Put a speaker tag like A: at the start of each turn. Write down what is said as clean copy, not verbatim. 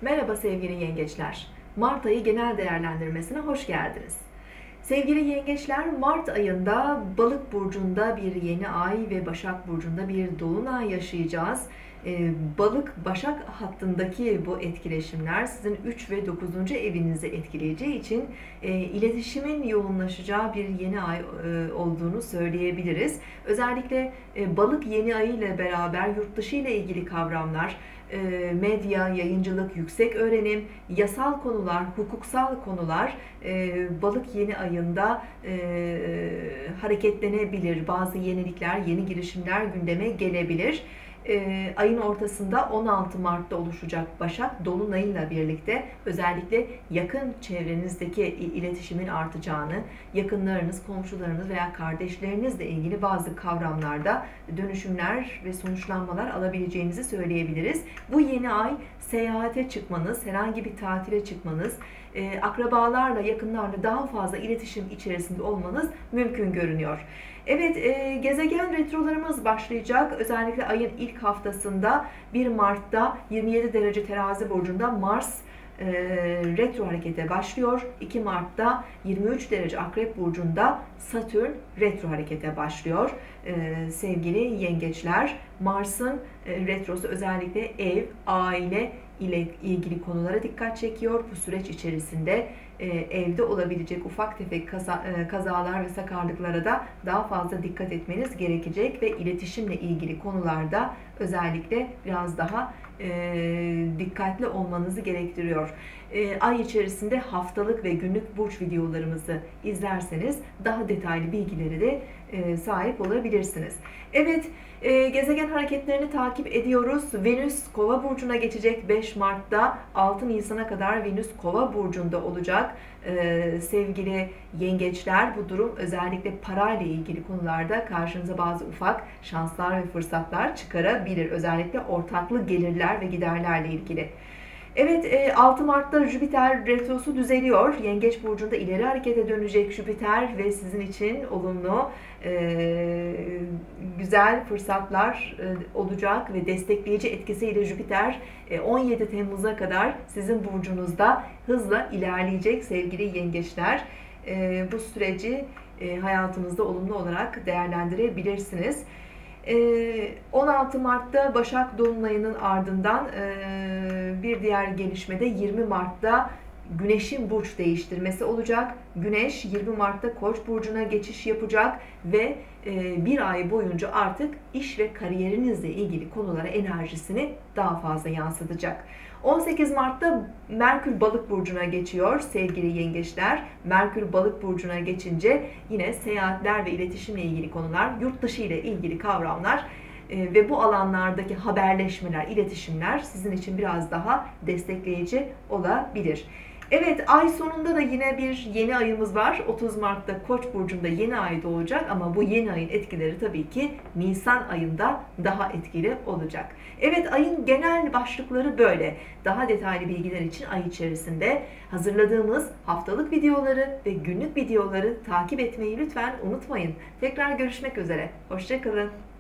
A: Merhaba sevgili yengeçler. Mart ayı genel değerlendirmesine hoş geldiniz. Sevgili yengeçler, Mart ayında Balık burcunda bir yeni ay ve Başak burcunda bir dolunay yaşayacağız. Balık Başak hattındaki bu etkileşimler sizin 3 ve 9. evinizi etkileyeceği için iletişimin yoğunlaşacağı bir yeni ay olduğunu söyleyebiliriz. Özellikle Balık yeni ayı ile beraber yurt dışı ile ilgili kavramlar, medya, yayıncılık, yüksek öğrenim, yasal konular, hukuksal konular Balık yeni ayında hareketlenebilir. Bazı yenilikler, yeni girişimler gündeme gelebilir. Ayın ortasında 16 Mart'ta oluşacak Başak Dolunay'la birlikte özellikle yakın çevrenizdeki iletişimin artacağını, yakınlarınız, komşularınız veya kardeşlerinizle ilgili bazı kavramlarda dönüşümler ve sonuçlanmalar alabileceğinizi söyleyebiliriz. Bu yeni ay seyahate çıkmanız, herhangi bir tatile çıkmanız, akrabalarla, yakınlarla daha fazla iletişim içerisinde olmanız mümkün görünüyor. Evet, gezegen retrolarımız başlayacak. Özellikle ayın ilk haftasında 1 Mart'ta 27 derece Terazi burcunda Mars retro harekete başlıyor. 2 Mart'ta 23 derece Akrep burcunda Satürn retro harekete başlıyor. Sevgili yengeçler, Mars'ın retrosu özellikle ev, aile ile ilgili konulara dikkat çekiyor. Bu süreç içerisinde evde olabilecek ufak tefek kazalar ve sakarlıklara da daha fazla dikkat etmeniz gerekecek ve iletişimle ilgili konularda özellikle biraz daha dikkatli olmanızı gerektiriyor. Ay içerisinde haftalık ve günlük burç videolarımızı izlerseniz daha detaylı bilgileri de sahip olabilirsiniz. Evet, gezegen hareketlerini takip ediyoruz. Venüs Kova burcuna geçecek 5 Mart'ta. 6 Nisan'a kadar Venüs Kova burcunda olacak. Sevgili yengeçler, bu durum özellikle parayla ilgili konularda karşınıza bazı ufak şanslar ve fırsatlar çıkarabilir. Özellikle ortaklı gelirler ve giderlerle ilgili. Evet, 6 Mart'ta Jüpiter retrosu düzeliyor. Yengeç burcunda ileri harekete dönecek Jüpiter ve sizin için olumlu, güzel fırsatlar olacak ve destekleyici etkisiyle Jüpiter 17 Temmuz'a kadar sizin burcunuzda hızla ilerleyecek sevgili yengeçler. Bu süreci hayatınızda olumlu olarak değerlendirebilirsiniz. 16 Mart'ta Başak Dolunay'ının ardından bir diğer gelişmede 20 Mart'ta Güneş'in burç değiştirmesi olacak. Güneş 20 Mart'ta Koç burcuna geçiş yapacak ve bir ay boyunca artık iş ve kariyerinizle ilgili konulara enerjisini daha fazla yansıtacak. 18 Mart'ta Merkür Balık burcuna geçiyor sevgili yengeçler. Merkür Balık burcuna geçince yine seyahatler ve iletişimle ilgili konular, yurt dışı ile ilgili kavramlar ve bu alanlardaki haberleşmeler, iletişimler sizin için biraz daha destekleyici olabilir. Evet, ay sonunda da yine bir yeni ayımız var. 30 Mart'ta Koç burcunda yeni ay doğacak ama bu yeni ayın etkileri tabii ki Nisan ayında daha etkili olacak. Evet, ayın genel başlıkları böyle. Daha detaylı bilgiler için ay içerisinde hazırladığımız haftalık videoları ve günlük videoları takip etmeyi lütfen unutmayın. Tekrar görüşmek üzere. Hoşça kalın.